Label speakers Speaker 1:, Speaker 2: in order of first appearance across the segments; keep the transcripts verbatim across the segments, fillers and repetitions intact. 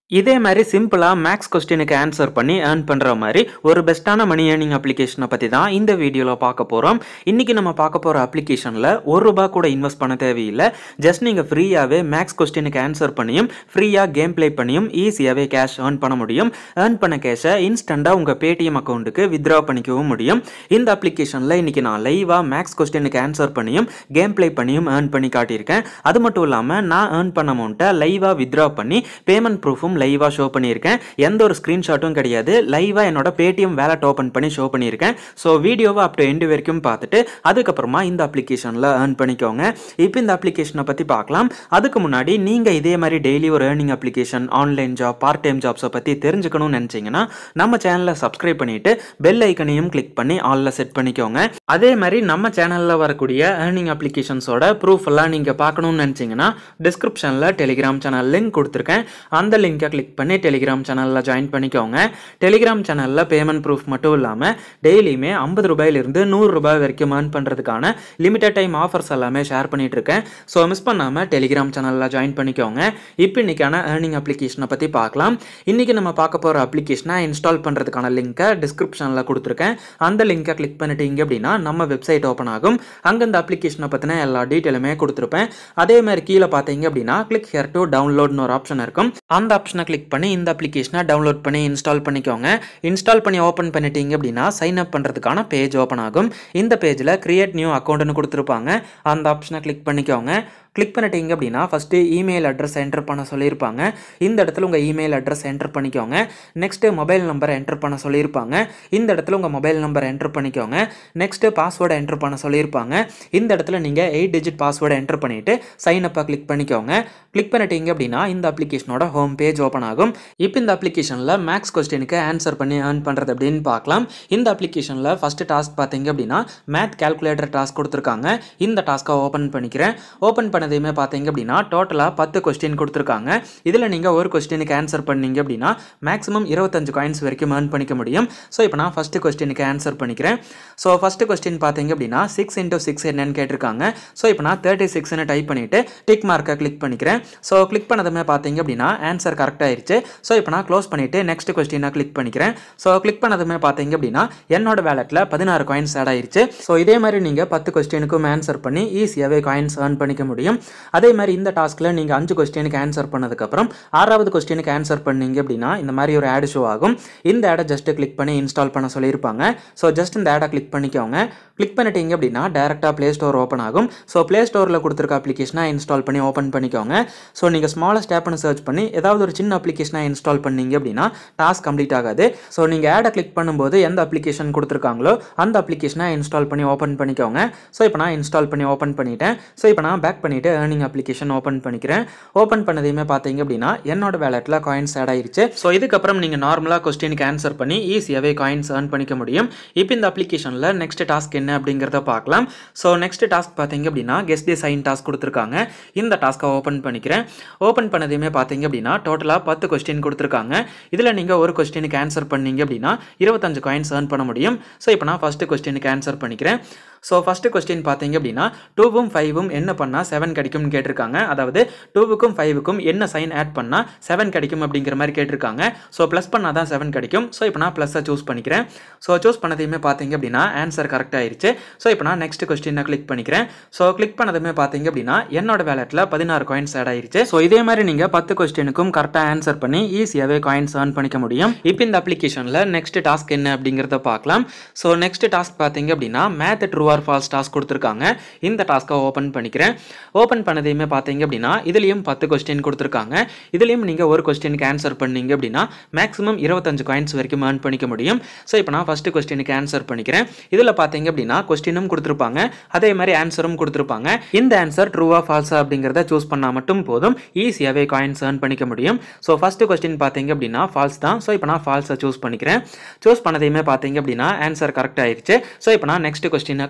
Speaker 1: இதே மாதிரி சிம்பிளா மேக்ஸ் கொஸ்டினுக்கு ஆன்சர் பண்ணி ஏர்ன் பண்ற மாதிரி ஒரு பெஸ்ட்டான மணி ஏர்னிங் அப்ளிகேஷனை பத்தி தான் இந்த வீடியோல பார்க்க போறோம். இன்னைக்கு நம்ம பார்க்க போற அப்ளிகேஷன்ல ஒரு ரூபாய் கூட இன்வெஸ்ட் பண்ண தேவையில்லை. ஜஸ்ட் நீங்க ஃப்ரீயாவே மேக்ஸ் கொஸ்டினுக்கு ஆன்சர் பண்ணியும் ஃப்ரீயா கேம் பிளே பண்ணியும் ஈஸியாவே கேஷ் ஏர்ன் பண்ண முடியும். ஏர்ன் பண்ண கேஷை இன்ஸ்டண்டா உங்க பேடிஎம் அக்கௌண்ட்டுக்கு வித்ரா பண்ணிக்கவும் முடியும். இந்த அப்ளிகேஷன்ல இன்னைக்கு நான் லைவா மேக்ஸ் கொஸ்டினுக்கு ஆன்சர் பண்ணியும் கேம் பிளே பண்ணியும் ஏர்ன் பண்ணி காட்டியிருக்கேன். அது மட்டும் இல்லாம நான் ஏர்ன் பண்ண அமௌண்ட்டை லைவா வித்ரா பண்ணி பேமெண்ட் ப்ரூஃபும் லைவா ஷோ பண்ணியிருக்கேன். எந்த ஒரு ஸ்கிரீன்ஷாட்டும் கிடையாது. லைவா என்னோட பேடிஎம் வேலட் ஓபன் பண்ணி ஷோ பண்ணியிருக்கேன். ஸோ வீடியோவை அப் டு எண்டு வரைக்கும் பார்த்துட்டு அதுக்கப்புறமா இந்த அப்ளிகேஷனில் ஏர்ன் பண்ணிக்கோங்க. இப்போ இந்த அப்ளிகேஷனை பற்றி பார்க்கலாம். அதுக்கு முன்னாடி நீங்கள் இதே மாதிரி டெய்லி ஒரு earning application, online job, part time ஜாப்ஸை பற்றி தெரிஞ்சுக்கணும்னு நினச்சிங்கன்னா நம்ம சேனலை சப்ஸ்கிரைப் பண்ணிட்டு பெல் ஐக்கனையும் கிளிக் பண்ணி ஆல்ல செட் பண்ணிக்கோங்க. அதே மாதிரி நம்ம சேனலில் வரக்கூடிய ஏர்னிங் அப்ளிகேஷன்ஸோட ப்ரூஃப் எல்லாம் நீங்கள் பார்க்கணும்னு நினச்சிங்கன்னா டிஸ்கிரிப்ஷனில் டெலிகிராம் சேனல் லிங்க் கொடுத்துருக்கேன். அந்த லிங்கை கிளிக் பண்ணி டெலிகிராம் சேனலில் ஜாயின் பண்ணிக்கோங்க. டெலிகிராம் சேனலில் பேமெண்ட் ப்ரூஃப் மட்டும் இல்லாமல் டெய்லியுமே ஐம்பது ரூபாயிலிருந்து நூறு ரூபாய் வரைக்கும் ஏர்ன் பண்ணுறதுக்கான லிமிடெட் டைம் ஆஃபர்ஸ் எல்லாமே ஷேர் பண்ணிட்டு இருக்கேன். ஸோ மிஸ் பண்ணாமல் டெலிகிராம் சேனலில் ஜாயின் பண்ணிக்கோங்க. இப்போ இன்னைக்கான ஏர்னிங் அப்ளிகேஷனை பற்றி பார்க்கலாம். இன்றைக்கி நம்ம பார்க்க போகிற அப்ளிகேஷனை இன்ஸ்டால் பண்ணுறதுக்கான லிங்கை டிஸ்கிரிப்ஷனில் கொடுத்துருக்கேன். அந்த லிங்கை கிளிக் பண்ணிட்டீங்க அப்படின்னா நம்ம வெப்சைட் ஓப்பன் ஆகும். அங்கே இந்த அப்ளிகேஷனை பற்றின எல்லா டீட்டெயிலுமே கொடுத்துருப்பேன். அதே மாதிரி கீழே பார்த்தீங்க அப்படின்னா கிளிக் ஹியர் டு டவுன்லோட்னு ஒரு ஆப்ஷன் இருக்கும். அந்த ஆப்ஷனை கிளிக் பண்ணி இந்த அப்ளிகேஷனை டவுன்லோட் பண்ணி இன்ஸ்டால் பண்ணிக்கோங்க. இன்ஸ்டால் பண்ணி ஓப்பன் பண்ணிட்டீங்க அப்படின்னா சைன் அப் பண்ணுறதுக்கான பேஜ் ஓப்பன் ஆகும். இந்த பேஜில் கிரியேட் நியூ அக்கௌண்ட்னு கொடுத்துருப்பாங்க. அந்த ஆப்ஷனை கிளிக் பண்ணிக்கோங்க. கிளிக் பண்ணிட்டீங்க அப்படின்னா ஃபஸ்ட்டு இமெயில் அட்ரஸ் என்டர் பண்ண சொல்லியிருப்பாங்க. இந்த இடத்துல உங்கள் இமெயில் அட்ரஸ் என்டர் பண்ணிக்கோங்க. நெக்ஸ்ட்டு மொபைல் நம்பர் என்டர் பண்ண சொல்லியிருப்பாங்க. இந்த இடத்துல உங்கள் மொபைல் நம்பர் என்டர் பண்ணிக்கோங்க. நெக்ஸ்ட்டு பாஸ்வேர்டை என்டர் பண்ண சொல்லியிருப்பாங்க. இந்த இடத்துல நீங்கள் எயிட் டிஜிட் பாஸ்வேர்டை என்டர் பண்ணிவிட்டு சைன் அப்பை கிளிக் பண்ணிக்கோங்க. கிளிக் பண்ணிட்டீங்க அப்படின்னா இந்த அப்ளிகேஷனோட ஹோம் பேஜ் ஓப்பன் ஆகும். இப்போ இந்த அப்ளிகேஷனில் மேக்ஸ் கொஸ்டினுக்கு ஆன்சர் பண்ணி ஏர்ன் பண்ணுறது அப்படின்னு பார்க்கலாம். இந்த அப்ளிகேஷனில் ஃபஸ்ட்டு டாஸ்க் பார்த்தீங்க அப்படின்னா மேத் கால்குலேட்டர் டாஸ்க் கொடுத்துருக்காங்க. இந்த டாஸ்க்கை ஓப்பன் பண்ணிக்கிறேன். ஓப்பன் பண்ண எதையுமே பார்த்தீங்க அப்படின்னா டோட்டலாக பத்து கொஸ்டின் கொடுத்துருக்காங்க. இதில் நீங்கள் ஒரு கொஸ்டினுக்கு ஆன்சர் பண்ணீங்க அப்படின்னா மேக்ஸிமம் இருபத்தஞ்சு காயின்ஸ் வரைக்கும் ஏர்ன் பண்ணிக்க முடியும். ஸோ இப்போ நான் ஃபஸ்ட்டு கொஸ்டினுக்கு ஆன்சர் பண்ணிக்கிறேன். ஸோ ஃபஸ்ட்டு கொஸ்டின் பார்த்தீங்க அப்படின்னா சிக்ஸ் இன்டூ சிக்ஸ் என்னன்னு கேட்டிருக்காங்க. ஸோ இப்போ நான் தேர்ட்டி சிக்ஸ்னு டைப் பண்ணிவிட்டு டிக் மார்க்கை கிளிக் பண்ணிக்கிறேன். ஸோ கிளிக் பண்ணதுமே பார்த்தீங்க அப்படின்னா ஆன்சர் கரெக்டாக ஆயிடுச்சு. ஸோ இப்போ நான் க்ளோஸ் பண்ணிவிட்டு நெக்ஸ்ட் கொஸ்டினை கிளிக் பண்ணிக்கிறேன். ஸோ கிளிக் பண்ணதுமே பார்த்தீங்க அப்படின்னா என்னோட வேலெட்டில் பதினாறு காயின்ஸ் ஆட் ஆயிடுச்சு. ஸோ இதே மாதிரி நீங்கள் பத்து கொஸ்டினுக்கும் ஆன்சர் பண்ணி ஈஸியாகவே காயின்ஸ் ஏர்ன் பண்ணிக்க முடியும். அதே மாதிரி இந்த டாஸ்க்ல நீங்க அஞ்சு கொஸ்டினுக்கு ஆன்சர் பண்ணதுக்கு அப்புறம் ஆறாவது கொஸ்டினுக்கு ஆன்சர் பண்ணீங்க அப்படின்னா இந்த மாதிரி ஒரு ஆட் ஷோ ஆகும். இந்த ஆடை ஜஸ்ட் கிளிக் பண்ணி இன்ஸ்டால் பண்ண சொல்லியிருப்பாங்க. ஸோ ஜஸ்ட் இந்த ஆடை கிளிக் பண்ணிக்கோங்க. கிளிக் பண்ணிட்டீங்க அப்படின்னா டேரெக்டாக ப்ளே ஸ்டோர் ஓப்பன் ஆகும். ஸோ ப்ளே ஸ்டோரில் கொடுத்துருக்க அப்ளிகேஷனை இன்ஸ்டால் பண்ணி ஓப்பன் பண்ணிக்கோங்க. ஸோ நீங்கள் ஸ்மாலஸ்ட் ஆப்னு சர்ச் பண்ணி ஏதாவது ஒரு சின்ன அப்ளிகேஷனை இன்ஸ்டால் பண்ணீங்க அப்படின்னா டாஸ்க் கம்ப்ளீட் ஆகாது. ஸோ நீங்கள் ஆடை கிளிக் பண்ணும்போது எந்த அப்ளிகேஷன் கொடுத்துருக்காங்களோ அந்த அப்ளிகேஷனை இன்ஸ்டால் பண்ணி ஓப்பன் பண்ணிக்கோங்க. ஸோ இப்போ நான் இன்ஸ்டால் பண்ணி ஓப்பன் பண்ணிட்டேன். ஸோ இப்போ நான் பேக் பண்ணிவிட்டு ஏர்னிங் அப்ளிகேஷன் ஓப்பன் பண்ணிக்கிறேன். ஓப்பன் பண்ணதையுமே பார்த்தீங்க அப்படின்னா என்னோட வேலெட்டில் காயின்ஸ் ஆட் ஆயிருச்சு. ஸோ இதுக்கப்புறம் நீங்கள் நார்மலாக கொஸ்டினுக்கு ஆன்சர் பண்ணி ஈஸியாகவே காயின்ஸ் ஏர்ன் பண்ணிக்க முடியும். இப்போ இந்த அப்ளிகேஷனில் நெக்ஸ்ட் டாஸ்க் என்ன அப்படிங்கிறத பார்க்கலாம். ஸோ நெக்ஸ்ட் டாஸ்க் பார்த்தீங்க அப்படின்னா கெஸ் தி சைன் டாஸ்க் கொடுத்துருக்காங்க. இந்த டாஸ்க்கை ஓப்பன் பண்ணிக்கிறேன். ஓப்பன் பண்ணதையுமே பார்த்தீங்க அப்படின்னா டோட்டலாக பத்து கொஸ்டின் கொடுத்துருக்காங்க. இதில் நீங்கள் ஒரு கொஸ்டினுக்கு ஆன்சர் பண்ணீங்க அப்படின்னா இருபத்தஞ்சு காயின்ஸ் ஏர்ன் பண்ண முடியும். ஸோ இப்போ நான் ஃபஸ்ட்டு கொஸ்டினுக்கு ஆன்சர் பண்ணிக்கிறேன். ஸோ ஃபஸ்ட்டு கொஸ்டின் பார்த்தீங்க அப்படின்னா டூவும் ஃபைவும் என்ன பண்ணால் செவன் கிடைக்கும்னு கேட்டிருக்காங்க. அதாவது டூவுக்கும் ஃபைவுக்கும் என்ன சைன் ஆட் பண்ணால் செவன் கிடைக்கும் அப்படிங்கிற மாதிரி கேட்டிருக்காங்க. ஸோ ப்ளஸ் பண்ணால் தான் செவன் கிடைக்கும். ஸோ இப்போ நான் ப்ளஸ்ஸை சூஸ் பண்ணிக்கிறேன். ஸோ சூஸ் பண்ணதையுமே பார்த்தீங்க அப்படின்னா ஆன்சர் கரெக்டாக ஆயிடுச்சு. ஸோ இப்போ நான் நெக்ஸ்ட் கொஸ்டினை கிளிக் பண்ணிக்கிறேன். ஸோ கிளிக் பண்ணதுமே பார்த்தீங்க அப்படின்னா என்னோட வேலெட்டில் பதினாறு காயின்ஸ் ஆட் ஆயிடுச்சு. ஸோ இதே மாதிரி நீங்கள் பத்து கொஸ்டினுக்கும் கரெக்டாக ஆன்சர் பண்ணி ஈஸியாகவே காயின்ஸ் ஏர்ன் பண்ணிக்க முடியும். இப்போ இந்த அப்ளிகேஷனில் நெக்ஸ்ட் டாஸ்க் என்ன அப்படிங்கிறத பார்க்கலாம். ஸோ நெக்ஸ்ட் டாஸ்க் பார்த்தீங்க அப்படின்னா math true or false task கொடுத்துருக்காங்க. இந்த டாஸ்க்கை ஓப்பன் பண்ணிக்கிறேன். ஓப்பன் பண்ணதையுமே பார்த்தீங்க அப்படின்னா இதுலேயும் பத்து கொஸ்டின் கொடுத்துருக்காங்க. இதுலேயும் நீங்கள் ஒரு கொஸ்டினுக்கு ஆன்சர் பண்ணீங்க அப்படின்னா மேக்ஸிமம் இருபத்தஞ்சு காயின்ஸ் வரைக்கும் ஏர்ன் பண்ணிக்க முடியும். ஸோ இப்போ நான் ஃபஸ்ட்டு கொஸ்டினுக்கு ஆன்சர் பண்ணிக்கிறேன். இதில் பார்த்தீங்க அப்படின்னா கொஸ்டினும் கொடுத்துருப்பாங்க, அதே மாதிரி ஆன்சரும் கொடுத்துருப்பாங்க. இந்த ஆன்சர் ட்ரூவா ஃபால்ஸா அப்படிங்கிறத சூஸ் பண்ணால் மட்டும் போதும், ஈஸியாகவே காயின்ஸ் ஏர்ன் பண்ணிக்க முடியும். ஸோ ஃபஸ்ட்டு கொஸ்டின் பார்த்தீங்க அப்படின்னா ஃபால்ஸ் தான். ஸோ இப்போ நான் ஃபால்ஸை சூஸ் பண்ணிக்கிறேன். சூஸ் பண்ணதையுமே பார்த்தீங்க அப்படின்னா ஆன்சர் கரெக்ட் ஆயிடுச்சு. ஸோ இப்போ நான் நெக்ஸ்ட் கொஸ்டினை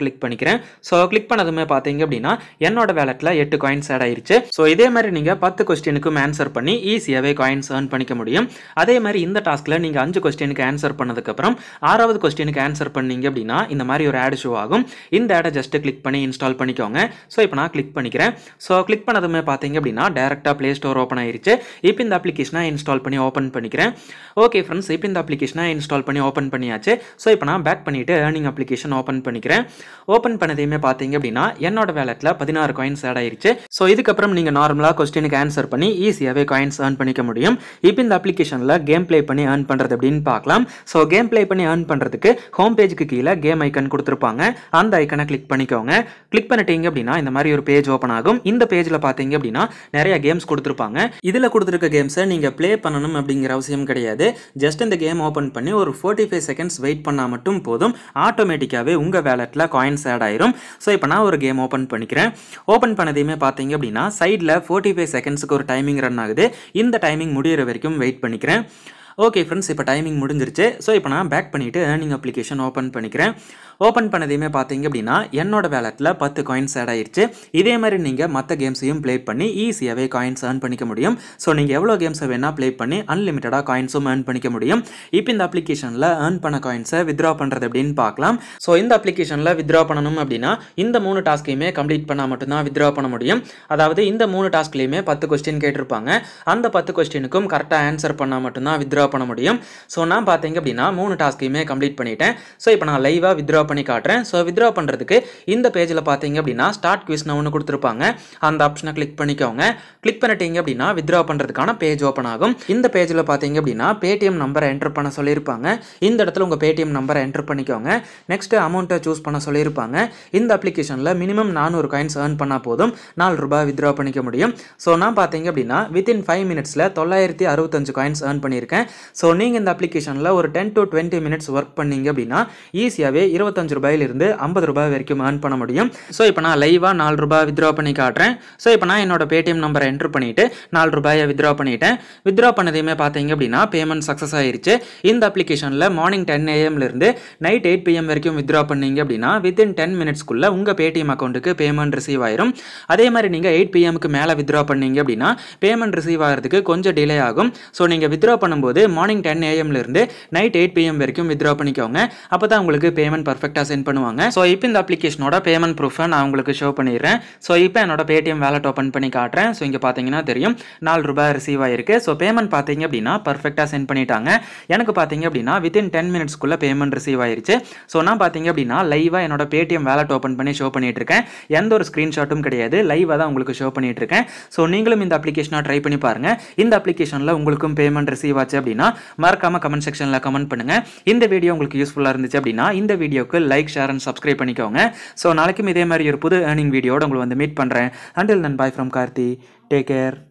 Speaker 1: கிளிக் பண்ணிக்கிறேன். ஸோ கிளிக் பண்ணதுமே பார்த்தீங்க அப்படின்னா என்னோட வேலெட்டில் எட்டு காயின்ஸ் ஆட் ஆயிருச்சு. ஸோ இதே மாதிரி நீங்கள் பத்து கொஸ்டினுக்கும் ஆன்சர் பண்ணி ஈஸியாகவே காயின்ஸ் ஏர்ன் பண்ணிக்க முடியும். அதே மாதிரி இந்த டாஸ்கில் நீங்கள் அஞ்சு கொஸ்டினுக்கு ஆன்சர் பண்ணதுக்கப்புறம் ஆறாவது கொஸ்டினுக்கு ஆன்சர் பண்ணீங்க அப்படின்னா இந்த மாதிரி ஒரு ஆட் ஷோ ஆகும். இந்த ஆடை ஜஸ்ட் கிளிக் பண்ணி இன்ஸ்டால் பண்ணிக்கோங்க. ஸோ இப்போ நான் கிளிக் பண்ணிக்கிறேன். ஸோ கிளிக் பண்ணதுமே பார்த்தீங்க அப்படின்னா டேரெக்டாக ப்ளே ஸ்டோர் ஓப்பன் ஆயிருச்சு. இப்போ இந்த அப்ளிகேஷனை இன்ஸ்டால் பண்ணி ஓப்பன் பண்ணிக்கிறேன். ஓகே ஃப்ரெண்ட்ஸ், இப்போ இந்த அப்ளிகேஷனை இன்ஸ்டால் பண்ணி ஓப்பன் பண்ணியாச்சு. ஸோ இப்போ நான் பேக் பண்ணிவிட்டு ஏர்னிங் அப்ளிகேஷன் ஓப்பன் பண்ணிக்கிறேன். ஓப்பன் பண்ணதையுமே பார்த்தீங்க அப்படின்னா என்னோட வேலெட்டில் பதினாறு காயின்ஸ் ஆட் ஆயிருச்சு. ஸோ இதுக்கப்புறம் நீங்கள் நார்மலாக கொஸ்டினுக்கு ஆன்சர் பண்ணி ஈஸியாகவே காயின்ஸ் ஏர்ன் பண்ணிக்க முடியும். இப்போ இந்த அப்ளிகேஷனில் கேம் ப்ளே பண்ணி ஏர்ன் பண்ணுறது அப்படின்னு பார்க்கலாம். ஸோ கேம் ப்ளே பண்ணி ஏர்ன் பண்ணுறதுக்கு ஹோம் பேஜுக்கு கீழே கேம் ஐக்கன் கொடுத்துருப்பாங்க. அந்த ஐக்கனை கிளிக் பண்ணிக்கோங்க. கிளிக் பண்ணிட்டீங்க அப்படின்னா இந்த மாதிரி ஒரு பேஜ் ஓப்பன் ஆகும். இந்த பேஜில் பார்த்தீங்க அப்படின்னா நிறைய கேம்ஸ் கொடுத்துருப்பாங்க. இதில் கொடுத்துருக்க கேம்ஸை நீங்கள் ப்ளே பண்ணணும் அப்படிங்கிற அவசியம் கிடையாது. ஜஸ்ட் இந்த கேம் ஓப்பன் பண்ணி ஒரு ஃபோர்ட்டி ஃபைவ் செகண்ட்ஸ் வெயிட் பண்ணால் மட்டும் போதும். ஆட்டோமேட்டிக்காகவே உங்கள் வேலெட்டில் காயின்ஸ் ஆட் ஆயிரும். ஸோ இப்போ நான் ஒரு கேம் ஓப்பன் பண்ணிக்கிறேன். ஓப்பன் பண்ணதையுமே பார்த்தீங்க அப்படின்னா சைடில் ஃபோர்ட்டி ஃபைவ் செகண்ட்ஸுக்கு ஒரு டைமிங் ரன் ஆகுது. இந்த டைமிங் முடிகிற வரைக்கும் வெயிட் பண்ணிக்கிறேன். ஓகே ஃப்ரெண்ட்ஸ், இப்போ டைமிங் முடிஞ்சிருச்சு. ஸோ இப்போ நான் பேக் பண்ணிவிட்டு ஏர்னிங் அப்ளிகேஷன் ஓப்பன் பண்ணிக்கிறேன். ஓப்பன் பண்ணதையுமே பார்த்தீங்க அப்படின்னா என்னோட வேலெட்டில் பத்து காயின்ஸ் ஆட் ஆயிருச்சு. இதே மாதிரி நீங்கள் மற்ற கேம்ஸையும் ப்ளே பண்ணி ஈஸியாகவே காயின்ஸ் ஏர்ன் பண்ணிக்க முடியும். ஸோ நீங்கள் எவ்வளோ கேம்ஸை வேணால் ப்ளே பண்ணி அன்லிமிட்டடாக காயின்ஸும் ஏர்ன் பண்ணிக்க முடியும். இப்போ இந்த அப்ளிகேஷனில் ஏர்ன் பண்ண காயின்ஸை வித்ரா பண்ணுறது அப்படின்னு பார்க்கலாம். ஸோ இந்த அப்ளிகேஷனில் வித்ரா பண்ணணும் அப்படின்னா இந்த மூணு டாஸ்கையுமே கம்ப்ளீட் பண்ணால் மட்டும்தான் வித்ரா பண்ண முடியும். அதாவது இந்த மூணு டாஸ்க்லையுமே பத்து கொஸ்டின் கேட்டிருப்பாங்க. அந்த பத்து கொஸ்டினுக்கும் கரெக்டாக ஆன்சர் பண்ணால் மட்டும்தான் வித்ரா பண்ண முடியும். ஸோ நான் பார்த்தீங்க அப்படின்னா மூணு டாஸ்கையுமே கம்ப்ளீட் பண்ணிட்டேன். ஸோ இப்போ நான் லைவாக வித்ரா பண்ணி காட்டுறேன். ஸோ வித்ரா பண்ணுறதுக்கு இந்த பேஜில் பார்த்தீங்க அப்படின்னா ஸ்டார்ட் குவிஸ்னு ஒன்று கொடுத்துருப்பாங்க. அந்த ஆப்ஷனை கிளிக் பண்ணிக்கோங்க. கிளிக் பண்ணிட்டீங்க அப்படின்னா வித்ரா பண்ணுறதுக்கான பேஜ் ஓப்பன் ஆகும். இந்த பேஜில் பார்த்தீங்க அப்படின்னா பேடிஎம் நம்பரை என்டர் பண்ண சொல்லியிருப்பாங்க. இந்த இடத்துல உங்கள் பேடிஎம் நம்பரை என்டர் பண்ணிக்கோங்க. நெக்ஸ்ட் அமௌண்ட்டை சூஸ் பண்ண சொல்லியிருப்பாங்க. இந்த அப்ளிகேஷனில் மினிமம் நானூறு காயின்ஸ் ஏர்ன் பண்ணால் போதும் நாலு ரூபாய் வித்ரா பண்ணிக்க முடியும். ஸோ நான் பார்த்தீங்க அப்படின்னா வித்தின் ஃபைவ் மினிட்ஸில் தொள்ளாயிரத்தி அறுபத்தஞ்சு காயின்ஸ் ஏர்ன் பண்ணியிருக்கேன். ஸோ நீங்கள் இந்த அப்ளிகேஷனில் ஒரு ten to twenty minutes work பண்ணீங்க அப்படின்னா ஈஸியாகவே இருபத்தஞ்சு ரூபாயிலிருந்து ஐம்பது ரூபாய் வரைக்கும் ஏர்ன் பண்ண முடியும். ஸோ இப்போ நான் லைவாக நாலு ரூபாய் வித்ரா பண்ணி காட்டுறேன். ஸோ இப்போ நான் என்னோட பேடிஎம் நம்பரை என்ட்ரு பண்ணிவிட்டு நாலு ரூபாயை வித்ரா பண்ணிட்டேன். வித்ரா பண்ணதையுமே பார்த்தீங்க அப்படின்னா பேமெண்ட் சக்ஸஸ் ஆயிருச்சு. இந்த அப்ளிகேஷனில் மார்னிங் டென் ஏஎம்லேருந்து நைட் எயிட் பிஎம் வரைக்கும் வித்ரா பண்ணீங்க அப்படின்னா வித்தின் டென் மினிட்ஸ்க்குள்ளே உங்கள் பேடிஎம் அக்கௌண்ட்டுக்கு பேமெண்ட் ரிசீவ் ஆயிரும். அதே மாதிரி நீங்கள் எயிட் பிஎம்க்கு மேலே வித்ரா பண்ணீங்க அப்படின்னா பேமெண்ட் ரிசீவ் ஆகிறதுக்கு கொஞ்சம் டிலே ஆகும். ஸோ நீங்கள் வித்ரா பண்ணும்போது மார்னிங் டென் ஏஎம்லேருந்து நைட் எயிட் பிஎம் வரைக்கும் வித்ரா பண்ணிக்கோங்க. அப்போ தான் உங்களுக்கு பேமெண்ட் பர்ஃபெக்டாக சென்ட் பண்ணுவாங்க. ஸோ இப்போ இந்த அப்ளிகேஷனோட பேமெண்ட் ப்ரூஃபை நான் உங்களுக்கு ஷோ பண்ணிடுறேன். ஸோ இப்போ என்னோட பேடிஎம் வேலட் ஓப்பன் பண்ணி காட்டுறேன். ஸோ இங்கே பார்த்தீங்கன்னா தெரியும் நாலு ரூபாய் ரிசீவ் ஆயிருக்கு. ஸோ பேமெண்ட் பார்த்தீங்க அப்படின்னா பர்ஃபெக்டாக சென்ட் பண்ணிட்டாங்க. எனக்கு பார்த்தீங்க அப்படின்னா வித்தின் டென் மினிட்ஸ்க்குள்ளே பேமெண்ட் ரிசீவ் ஆயிருச்சு. ஸோ நான் பார்த்தீங்க அப்படின்னா லைவாக என்னோட பேடிஎம் வேலட் ஓப்பன் பண்ணி ஷோ பண்ணிட்டு இருக்கேன். எந்த ஒரு ஸ்க்ரீன்ஷாட்டும் கிடையாது, லைவாக தான் உங்களுக்கு ஷோ பண்ணிட்டு இருக்கேன். ஸோ நீங்களும் இந்த அப்ளிகேஷனை ட்ரை பண்ணி பாருங்க. இந்த அப்ளிகேஷனில் உங்களுக்கும் பேமெண்ட் ரிசீவ் ஆச்சு அப்படின்னா மறக்காம கமெண்ட் செக்ஷனில் கமெண்ட் பண்ணுங்க. இந்த வீடியோ உங்களுக்கு யூஸ்ஃபுல்லாக இருந்துச்சு அப்படின்னா இந்த வீடியோக்கு லைக், ஷேர் அண்ட் சப்ஸ்கிரைப் பண்ணிக்கோங்க. ஸோ நாளைக்கும் இதே மாதிரி ஒரு புது ஏர்னிங் வீடியோட உங்களை வந்து மீட் பண்ணுறேன். Until then bye from Karthi. Take care.